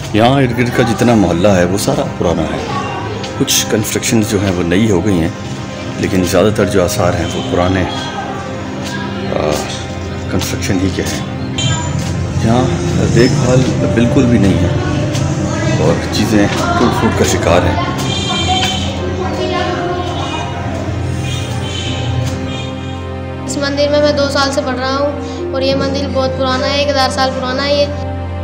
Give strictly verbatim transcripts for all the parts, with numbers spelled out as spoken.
यहाँ इर्द गिर्द का जितना मोहल्ला है वो सारा पुराना है। कुछ कंस्ट्रक्शन जो हैं वो नई हो गई हैं, लेकिन ज़्यादातर जो आसार हैं वो पुराने कंस्ट्रक्शन ही के हैं। यहाँ देखभाल बिल्कुल भी नहीं है और चीज़ें टूट फूट का शिकार हैं। इस मंदिर में मैं दो साल से पढ़ रहा हूँ और ये मंदिर बहुत पुराना है, एक हज़ार साल पुराना है ये।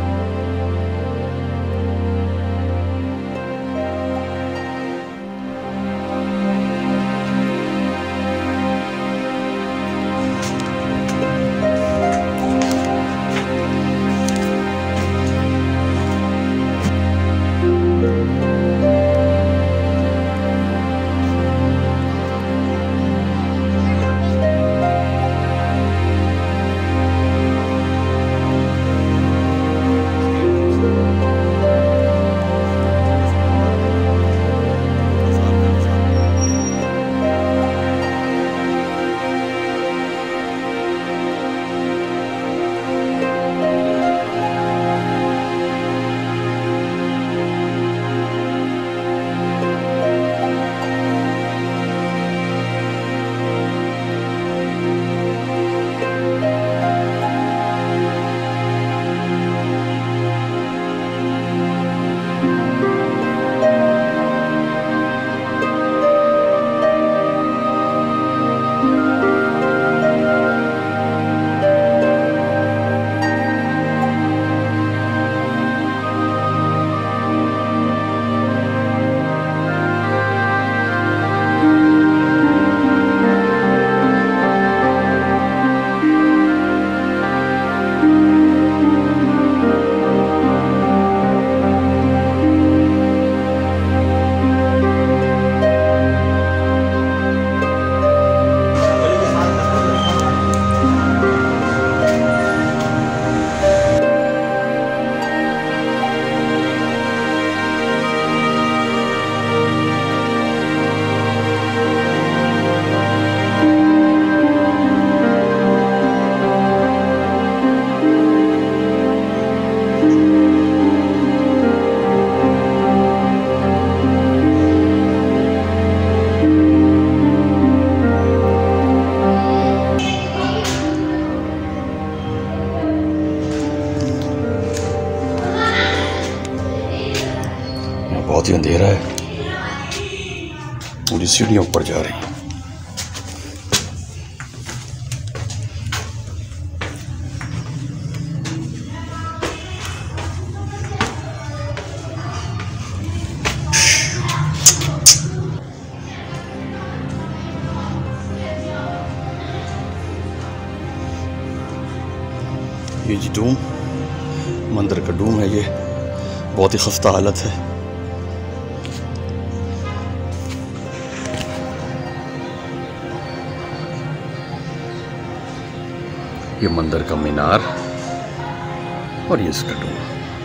बहुत ही अंधेरा है, पूरी सीढ़ियाँ ऊपर जा रही हैं। ये जी डूम, मंदिर का डूम है, ये बहुत ही खस्ता हालत है। ये मंदिर का मीनार और ये इसका डूम।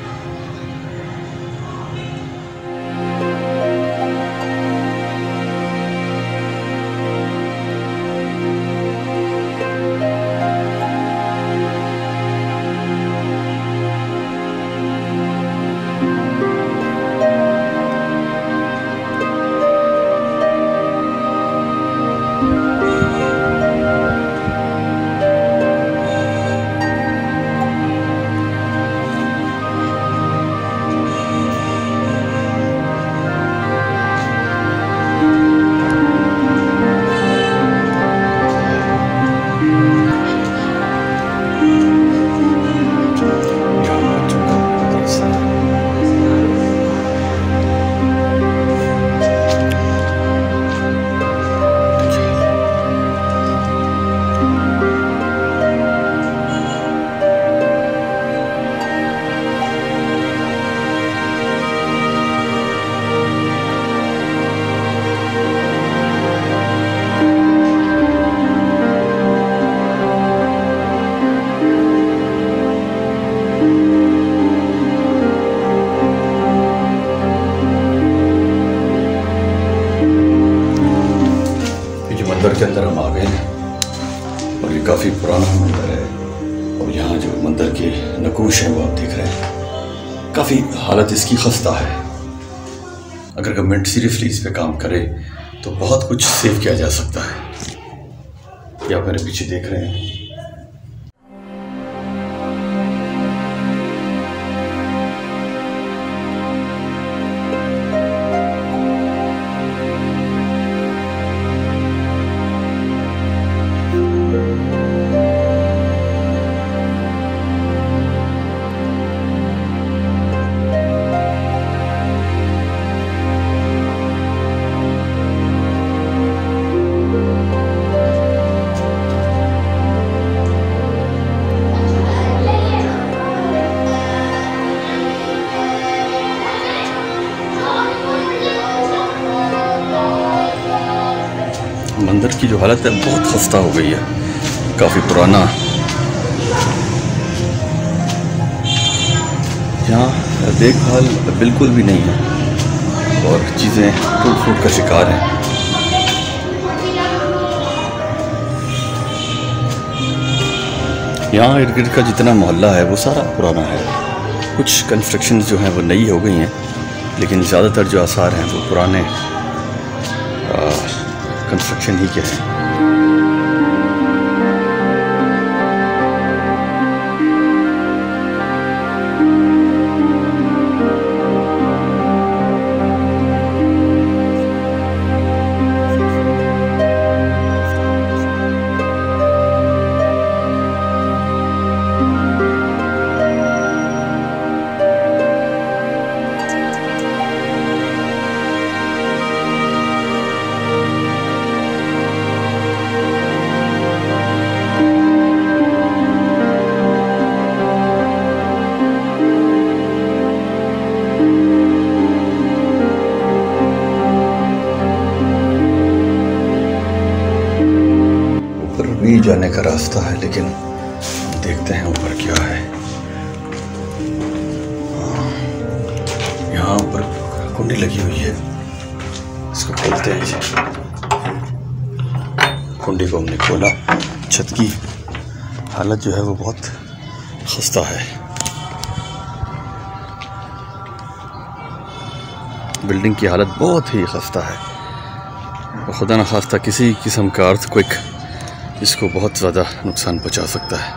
मंदिर के अंदर हम आ गए हैं और ये काफ़ी पुराना मंदिर है और यहाँ जो मंदिर के नकूश हैं वो आप देख रहे हैं। काफ़ी हालत इसकी खस्ता है। अगर गवर्नमेंट सीरियसली इस पे काम करे तो बहुत कुछ सेव किया जा सकता है। ये आप मेरे पीछे देख रहे हैं। मंदिर की जो हालत है बहुत खस्ता हो गई है, काफ़ी पुराना। यहाँ देखभाल बिल्कुल भी नहीं है और चीज़ें टूट फूट का शिकार हैं। यहाँ इर्द गिर्द का जितना मोहल्ला है वो सारा पुराना है। कुछ कंस्ट्रक्शन जो हैं वो नई हो गई हैं, लेकिन ज़्यादातर जो आसार हैं वो पुराने कंस्ट्रक्शन ही के हैं। भी जाने का रास्ता है, लेकिन देखते हैं ऊपर क्या है। यहाँ ऊपर कुंडी लगी हुई है, इसको खोलते हैं जी। कुंडी को हमने खोला। छत की हालत जो है वो बहुत खस्ता है। बिल्डिंग की हालत बहुत ही खस्ता है। खुदा न खास्ता किसी किस्म का अर्थक्वेक इसको बहुत ज़्यादा नुकसान पहुंचा सकता है।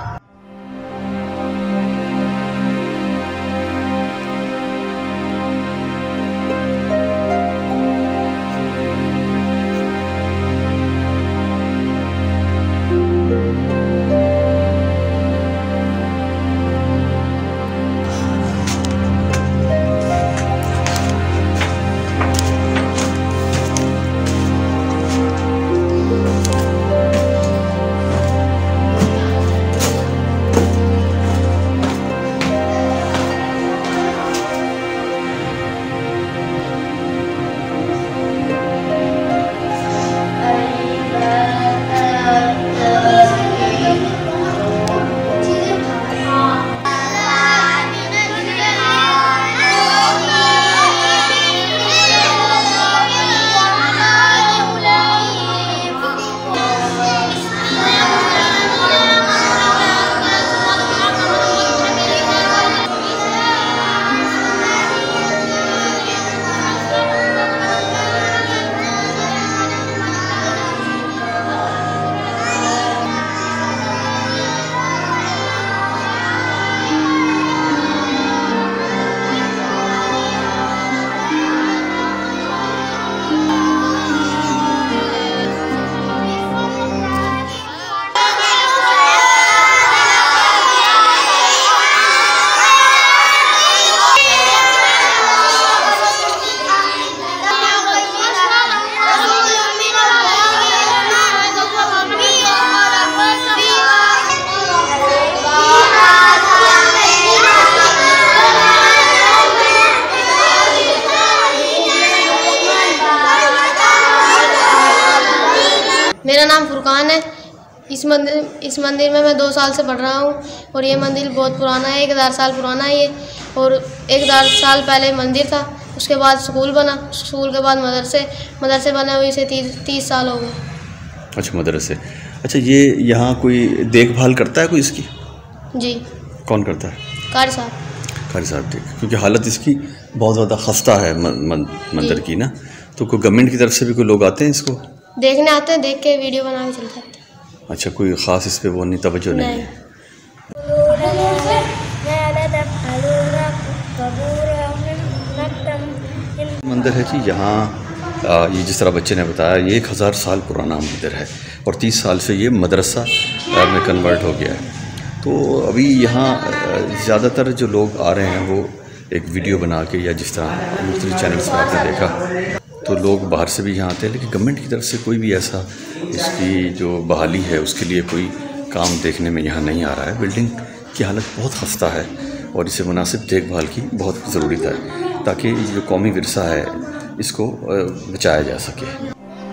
मेरा नाम फुरकान है। इस मंदिर इस मंदिर में मैं दो साल से पढ़ रहा हूँ और ये मंदिर बहुत पुराना है, एक हज़ार साल पुराना है ये। और एक हज़ार साल पहले मंदिर था, उसके बाद स्कूल बना, स्कूल के बाद मदरसे मदरसे बने हुए इसे तीस तीस साल हो गए। अच्छा, मदरसे। अच्छा, ये यहाँ कोई देखभाल करता है कोई इसकी? जी। कौन करता है? कारी साहब। कारी साहब ठीक, क्योंकि हालत इसकी बहुत ज़्यादा खस्ता है मन, मन, मंदिर की ना। तो कोई गवर्नमेंट की तरफ से भी कोई लोग आते हैं इसको देखने आते हैं, देख के वीडियो बना के चले जाते हैं। अच्छा, कोई ख़ास इस पे वो नहीं तवज्जो नहीं, नहीं है। मंदिर है जी यहाँ, ये जिस तरह बच्चे ने बताया, ये एक हज़ार साल पुराना मंदिर है और तीस साल से ये मदरसा में कन्वर्ट हो गया है। तो अभी यहाँ ज़्यादातर जो लोग आ रहे हैं वो एक वीडियो बना के, या जिस तरह मुख्तलिफ चैनल्स पर आपने देखा, तो लोग बाहर से भी यहाँ आते हैं, लेकिन गवर्नमेंट की तरफ से कोई भी ऐसा इसकी जो बहाली है उसके लिए कोई काम देखने में यहाँ नहीं आ रहा है। बिल्डिंग की हालत बहुत खस्ता है और इसे मुनासिब देखभाल की बहुत ज़रूरत है, ताकि जो कौमी विरसा है इसको बचाया जा सके।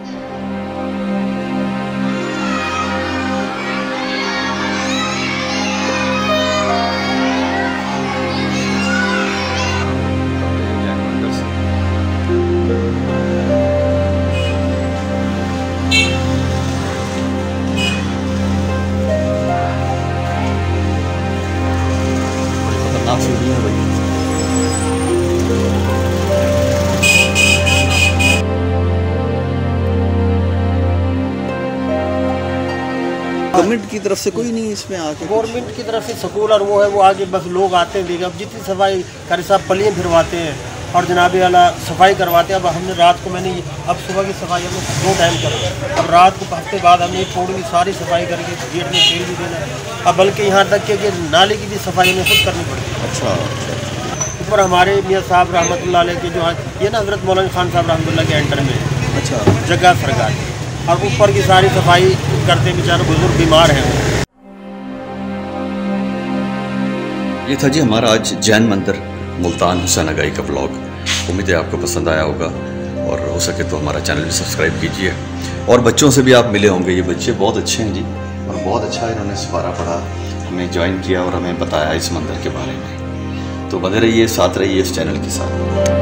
गवर्नमेंट की तरफ से कोई नहीं इसमें आके, गवर्नमेंट की तरफ से स्कूल और वो है, वो आगे बस लोग आते हैं देखे। अब जितनी सफाई कारी साहब पलियाँ फिरवाते हैं और जनाबे वाला सफाई करवाते हैं। अब हमने रात को, मैंने अब सुबह की सफाई हमने दो टाइम करी, अब रात को हफ्ते बाद हमने पोड़ की सारी सफाई करके गेट में तेल भी देना है। अब बल्कि यहाँ तक कि नाले की भी सफाई हमें खुद करनी पड़ती है। अच्छा, ऊपर हमारे मियाँ साहब रहमतुल्लाह अलैह के जो है, ये ना हज़रत मौलाना खान साहब रहमतुल्लाह के एंटर में है। अच्छा, जगह सरकार, और ऊपर की सारी सफाई करते बेचारे बुजुर्ग बीमार हैं। ये था जी हमारा आज जैन मंदिर मुल्तान हुसैन आगाई का ब्लॉग। उम्मीद है आपको पसंद आया होगा, और हो सके तो हमारा चैनल भी सब्सक्राइब कीजिए। और बच्चों से भी आप मिले होंगे, ये बच्चे बहुत अच्छे हैं जी, और बहुत अच्छा इन्होंने सिपारा पढ़ा, हमें ज्वाइन किया और हमें बताया इस मंदिर के बारे में। तो बने रहिए, साथ रहिए इस चैनल के साथ।